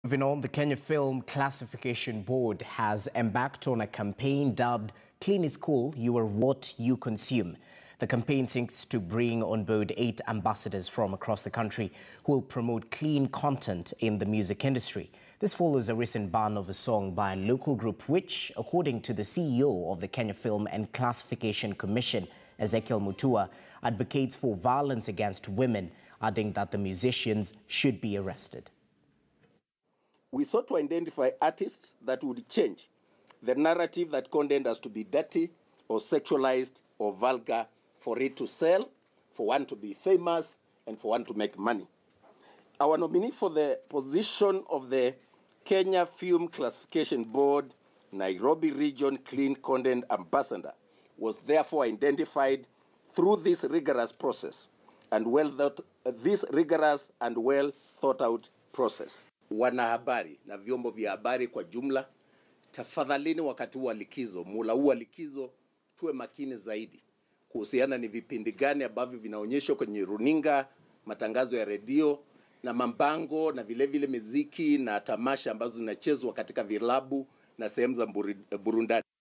Moving on, the Kenya Film Classification Board has embarked on a campaign dubbed Clean is Cool, You Are What You Consume. The campaign seeks to bring on board 8 ambassadors from across the country who will promote clean content in the music industry. This follows a recent ban of a song by a local group which, according to the CEO of the Kenya Film and Classification Commission, Ezekiel Mutua, advocates for violence against women, adding that the musicians should be arrested. We sought to identify artists that would change the narrative that content has to be dirty or sexualized or vulgar for it to sell, for one to be famous, and for one to make money. Our nominee for the position of the Kenya Film Classification Board, Nairobi Region Clean Content Ambassador, was therefore identified through this rigorous process and well thought out process. Wanahabari na vyombo vya habari kwa jumla, tafadhalini wakati wa likizo, mula huu wa likizo, tuwe makini zaidi kuhusiana ni vipindi gani ambavyo vinaonyeshwa kwenye runinga, matangazo ya redio na mambango na vile muziki na tamasha ambazo zinachezwa katika vilabu na sehemu za burudani.